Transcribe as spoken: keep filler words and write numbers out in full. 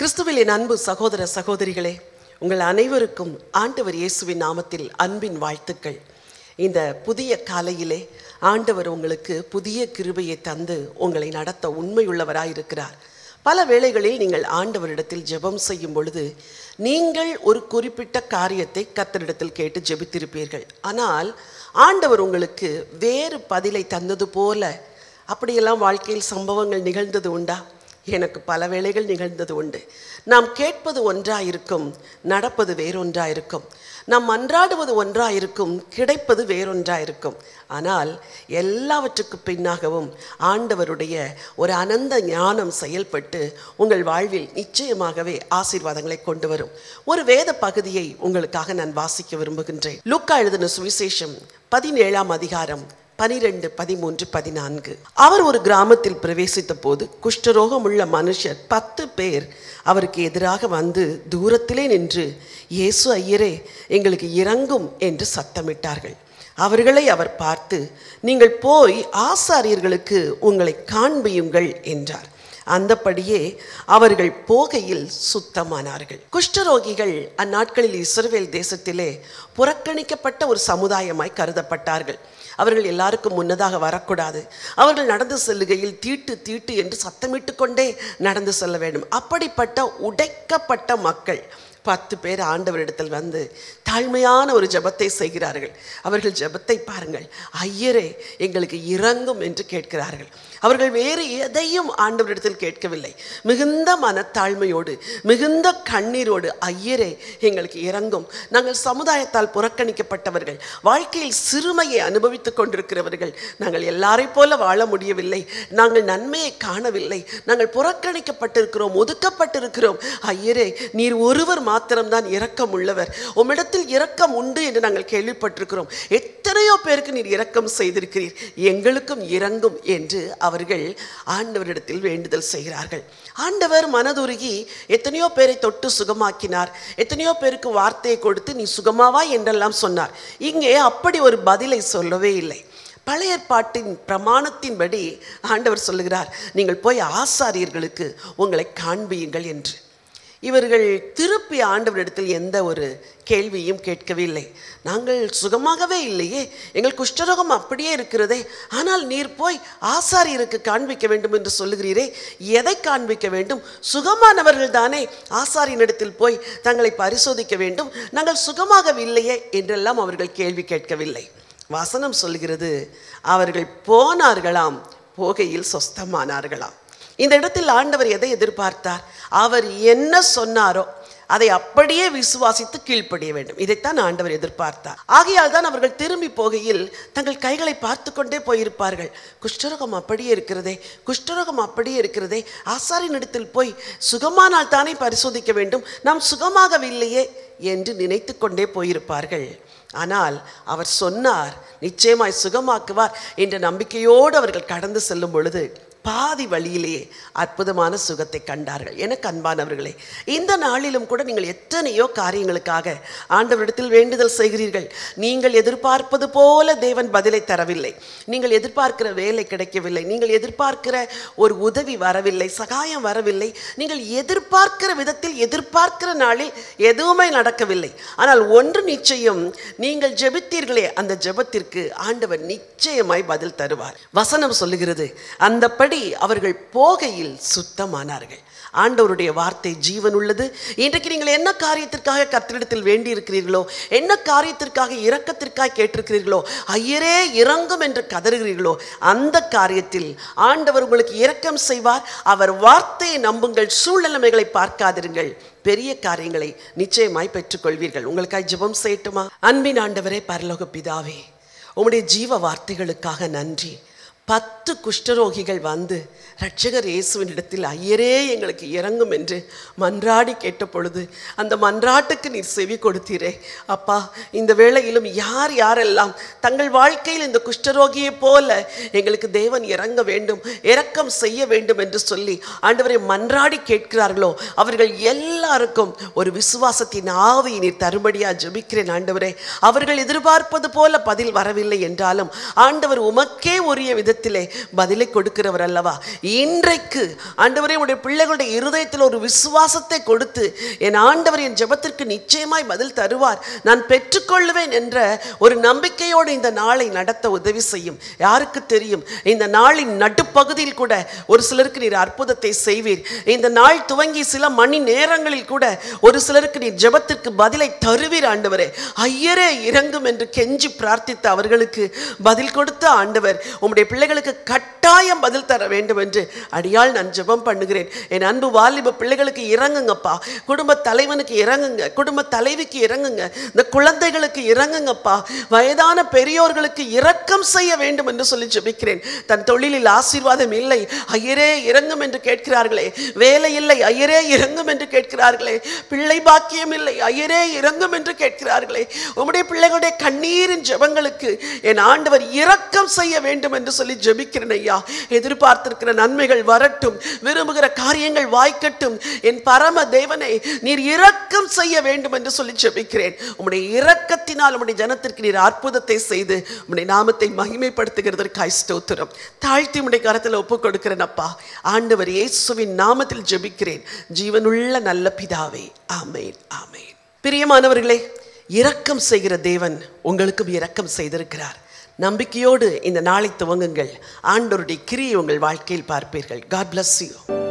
கிறிஸ்துவில் என் அன்பு சகோதர சகோதரிகளே, உங்கள் அனைவருக்கும் ஆண்டவர் இயேசுவின் நாமத்தில் அன்பின் வாழ்த்துக்கள். இந்த புதிய காலையிலே ஆண்டவர் உங்களுக்கு புதிய கிருபையை தந்து உங்களை நடத்த உண்மையுள்ளவராயிருக்கிறார். பல வேளைகளில் நீங்கள் ஆண்டவரிடத்தில் ஜெபம் செய்யும் பொழுது நீங்கள் ஒரு குறிப்பிட்ட காரியத்தை கர்த்தரிடத்தில் கேட்டு ஜெபித்திருப்பீர்கள். ஆனால் ஆண்டவர் உங்களுக்கு வேறு பதிலை தந்தது போல அப்படியெல்லாம் வாழ்க்கையில் சம்பவங்கள் நிகழ்ந்தது உண்டா? எனக்கு பல வேளைகள் நிகழ்ந்தது உண்டு. நாம் கேட்பது ஒன்றாயிருக்கும், நடப்பது வேறொன்றாயிருக்கும். நாம் மன்றாடுவது ஒன்றாயிருக்கும், கிடைப்பது வேறொன்றாயிருக்கும். ஆனால் எல்லாவற்றுக்கு பின்னாகவும் ஆண்டவருடைய ஒரு அனந்த ஞானம் செயல்பட்டு உங்கள் வாழ்வில் நிச்சயமாகவே ஆசீர்வாதங்களை கொண்டு வரும். ஒரு வேத பகுதியை உங்களுக்காக நான் வாசிக்க விரும்புகின்றேன். லூக்கா எழுதின சுவிசேஷம் பதினேழாம் அதிகாரம் பனிரெண்டு, பதிமூன்று, பதினான்கு. அவர் ஒரு கிராமத்தில் பிரவேசித்த போது குஷ்டரோகம் உள்ள மனுஷர் பத்து பேர் அவருக்கு எதிராக வந்து தூரத்திலே நின்று, இயேசு ஐயரே, எங்களுக்கு இரங்கும் என்று சத்தமிட்டார்கள். அவர்களை அவர் பார்த்து, நீங்கள் போய் ஆசாரியர்களுக்கு உங்களை காண்பியுங்கள் என்றார். அந்தபடியே அவர்கள் போகையில் சுத்தமானார்கள். குஷ்டரோகிகள் அந்நாட்களில் இஸ்ரவேல் தேசத்திலே புறக்கணிக்கப்பட்ட ஒரு சமுதாயமாய் கருதப்பட்டார்கள். அவர்கள் எல்லாருக்கும் முன்னதாக வரக்கூடாது. அவர்கள் நடந்து செல்லுகையில் தீட்டு தீட்டு என்று சத்தமிட்டு கொண்டே நடந்து செல்ல வேண்டும். அப்படிப்பட்ட உடைக்கப்பட்ட மக்கள் பத்து பேர் ஆண்டவரிடத்தில் வந்து தாழ்மையான ஒரு ஜெபத்தை செய்கிறார்கள். அவர்கள் ஜெபத்தை பாருங்கள். ஐயரே, எங்களுக்கு இரங்கும் என்று கேட்கிறார்கள். அவர்கள் வேறு எதையும் ஆண்டவரிடத்தில் கேட்கவில்லை. மிகுந்த மனத்தாழ்மையோடு, மிகுந்த கண்ணீரோடு, ஐயரே, எங்களுக்கு இரங்கும். நாங்கள் சமுதாயத்தால் புறக்கணிக்கப்பட்டவர்கள், வாழ்க்கையில் சிறுமையை அனுபவித்துக் கொண்டிருக்கிறவர்கள். நாங்கள் எல்லாரை போல வாழ முடியவில்லை. நாங்கள் நன்மையை காணவில்லை. நாங்கள் புறக்கணிக்கப்பட்டிருக்கிறோம், ஒதுக்கப்பட்டிருக்கிறோம். ஐயரே, நீர் ஒருவர் மாத்திரம்தான் இரக்கம் உள்ளவர். உம்மிடத்தில் இரக்கம் உண்டு என்று நாங்கள் கேள்விப்பட்டிருக்கிறோம். எத்தனையோ பேருக்கு நீர் இரக்கம் செய்திருக்கிறீர், எங்களுக்கும் இரங்கும் என்று அவர்கள் ஆண்டவரிடத்தில் வேண்டுதல் செய்கிறார்கள். ஆண்டவர் மனதுருகி எத்தனையோ பேரை தொட்டு சுகமாக்கினார். எத்தனையோ பேருக்கு வார்த்தையை கொடுத்து நீ சுகமாவாய் என்றெல்லாம் சொன்னார். இங்கே அப்படி ஒரு பதிலை சொல்லவே இல்லை. பழைய ஏற்பாட்டின் பிரமாணத்தின்படி ஆண்டவர் சொல்லுகிறார், நீங்கள் போய் ஆசாரியர்களுக்கு உங்களை காண்பியுங்கள் என்று. இவர்கள் திருப்பி ஆண்டவரிடத்தில் எந்த ஒரு கேள்வியும் கேட்கவில்லை. நாங்கள் சுகமாகவே இல்லையே, எங்கள் குஷ்டரோகம் அப்படியே இருக்கிறதே, ஆனால் நீர் போய் ஆசாரியருக்கு காண்பிக்க வேண்டும் என்று சொல்லுகிறீரே, எதை காண்பிக்க வேண்டும்? சுகமானவர்கள் தானே ஆசாரியனிடத்தில் போய் தங்களை பரிசோதிக்க வேண்டும். நாங்கள் சுகமாகவில்லையே என்றெல்லாம் அவர்கள் கேள்வி கேட்கவில்லை. வசனம் சொல்லுகிறது, அவர்கள் போனார்களாம், போகையில் சொஸ்தமானார்களாம். இந்த இடத்தில் ஆண்டவர் எதை எதிர்பார்த்தார்? அவர் என்ன சொன்னாரோ அதை அப்படியே விசுவாசித்து கீழ்ப்படிய வேண்டும். இதைத்தான் ஆண்டவர் எதிர்பார்த்தார். ஆகையால் தான் அவர்கள் திரும்பி போகையில் தங்கள் கைகளை பார்த்து கொண்டே போயிருப்பார்கள். குஷ்டரோகம் அப்படியே இருக்கிறதே, குஷ்டரோகம் அப்படியே இருக்கிறதே, ஆசாரியனிடத்தில் போய் சுகமானால் தானே பரிசோதிக்க வேண்டும், நாம் சுகமாகவில்லையே என்று நினைத்து கொண்டே போயிருப்பார்கள். ஆனால் அவர் சொன்னார், நிச்சயமாய் சுகமாக்குவார் என்ற நம்பிக்கையோடு அவர்கள் கடந்து செல்லும் பொழுது பாதி வழியிலேயே அற்புதமான சுகத்தை கண்டார்கள். எனக்கு அன்பானவர்களே, இந்த நாளிலும் கூட நீங்கள் எத்தனையோ காரியங்களுக்காக ஆண்டவரிடத்தில் வேண்டுதல் செய்கிறீர்கள். நீங்கள் எதிர்பார்ப்பது போல தேவன் பதிலை தரவில்லை. நீங்கள் எதிர்பார்க்கிற வேலை கிடைக்கவில்லை. நீங்கள் எதிர்பார்க்கிற ஒரு உதவி வரவில்லை, சகாயம் வரவில்லை. நீங்கள் எதிர்பார்க்கிற விதத்தில் எதிர்பார்க்கிற நாளில் எதுவுமே நடக்கவில்லை. ஆனால் ஒன்று நிச்சயம், நீங்கள் ஜெபித்தீர்களே, அந்த ஜெபத்திற்கு ஆண்டவர் நிச்சயமாய் பதில் தருவார். வசனம் சொல்லுகிறது, அந்தப்படி அவர்கள் போகையில் சுத்தமானார்கள். ஆண்டவருடைய வார்த்தை ஜீவன் உள்ளது. இன்றைக்கு நீங்கள் என்ன காரியத்திற்காக கர்த்தரிடத்தில் வேண்டி இருக்கிறீர்களோ, என்ன காரியத்திற்காக இரக்கத்திற்காக கேட்டிருக்கிறீர்களோ, ஐயரே இரங்கும் என்று கதறுகிறீர்களோ, அந்த காரியத்தில் ஆண்டவர் உங்களுக்கு இரக்கம் செய்வார். அவர் வார்த்தையை நம்புங்கள், சூழ்நிலைமைகளை பார்க்காதிருங்கள், பெரிய காரியங்களை நிச்சயமாய் பெற்றுக்கொள்வீர்கள். உங்களுக்காக ஜெபம் செய்யட்டுமா? அன்பின் ஆண்டவரே, பரலோக பிதாவே, உம்முடைய ஜீவ வார்த்தைகளுக்காக நன்றி. பத்து குஷ்டரோகிகள் வந்து இரட்சகர் இயேசுவின் இடத்தில் ஐயரே எங்களுக்கு இரங்கும் என்று மன்றாடி கேட்ட பொழுது அந்த மன்றாட்டுக்கு நீர் செவி கொடுத்தீரே அப்பா. இந்த வேளையிலும் யார் யாரெல்லாம் தங்கள் வாழ்க்கையில் இந்த குஷ்டரோகியை போல எங்களுக்கு தேவன் இறங்க வேண்டும், இரக்கம் செய்ய வேண்டும் என்று சொல்லி ஆண்டவரை மன்றாடி கேட்கிறார்களோ, அவர்கள் எல்லாருக்கும் ஒரு விசுவாசத்தின் ஆவியை நீர் தரும்படியா ஜெபிக்கிறேன் ஆண்டவரே. அவர்கள் எதிர்பார்ப்பது போல பதில் வரவில்லை என்றாலும் ஆண்டவர் உமக்கே உரிய விதத்தில் நேரத்திலே பதிலை கொடுக்கிறவர் அல்லவா. இன்றைக்கு ஆண்டவரே உடைய பிள்ளைகளுடைய இருதயத்தில் ஒரு விசுவாசத்தை கொடுத்து என் ஆண்டவர் என் ஜெபத்திற்கு நிச்சயமாய் பதில் தருவார், நான் பெற்றுக்கொள்ளுவேன் என்ற ஒரு நம்பிக்கையோடு இந்த நாளை நடத்த உதவி செய்யும். யாருக்கு தெரியும், இந்த நாளின் நடுப்பகுதியில் கூட ஒரு சிலருக்கு நீர் அற்புதத்தை செய்வீர். இந்த நாள் துவங்கி சில மணி நேரங்களில் கூட ஒரு சிலருக்கு நீர் ஜெபத்திற்கு பதிலை தருவீர். ஆண்டவரே ஐயரே இறங்கும் என்று கெஞ்சி பிரார்த்தித்த அவர்களுக்கு பதில் கொடுத்த ஆண்டவர் உம்முடைய பிள்ளைகளுக்கு கட்டாயம் பதில் தர வேண்டும் என்று அடியால் நான் ஜெபம் பண்ணுகிறேன். என் அன்பு வாலிப பிள்ளைகளுக்கு இறங்குங்கப்பா, குடும்ப தலைவனுக்கு இறங்குங்க, குடும்ப தலைவிக்கு இறங்குங்க, இந்த குழந்தைகளுக்கு இறங்குங்கப்பா, வயதான பெரியோர்களுக்கு இரக்கம் செய்ய வேண்டும் என்று சொல்லி ஜெபிக்கிறேன். தன் தொழிலில் ஆசீர்வாதம் இல்லை, ஐயரே இறங்கும் என்று கேட்கிறார்களே, வேலை இல்லை, ஐயரே இறங்கும் என்று கேட்கிறார்களே, பிள்ளை பாக்கியம் இல்லை, ஐயரே இறங்கும் என்று கேட்கிறார்களே, உம்முடைய பிள்ளைகளுடைய கண்ணீரின் ஜெபங்களுக்கு என் ஆண்டவர் இரக்கம் செய்ய வேண்டும் என்று சொல்லி ஜெபிக்கிறேன் ஐயா. எதிர்பார்த்திருக்கிற நன்மைகள் வரட்டும், விரும்புகிற காரியங்கள் வாய்க்கட்டும். என் பரம தேவனை நீர் இரக்கம் செய்ய வேண்டும் என்று சொல்லி ஜெபிக்கிறேன். உம்முடைய இரக்கத்தினால் உம்முடைய ஜனத்திற்கு நீர் அற்புதத்தை செய்து உம்முடைய நாமத்தை மகிமைப்படுத்துகிறதற்காய் ஸ்தோத்திரம். தாழ்த்தி உம்முடைய கரத்தில் ஒப்புக் கொடுக்கிறேன் அப்பா. ஆண்டவர் இயேசுவின் நாமத்தில் ஜெபிக்கிறேன் ஜீவனுள்ள நல்ல பிதாவே, ஆமேன், ஆமேன். பிரியமானவர்களே, இரக்கம் செய்கிற தேவன் உங்களுக்கும் இரக்கம் செய்திருக்கிறார். நம்பிக்கையோடு இந்த நாளை துவங்குங்கள். ஆண்டவருடைய கிரியை உங்கள் வாழ்க்கையில் பார்ப்பீர்கள். God bless you.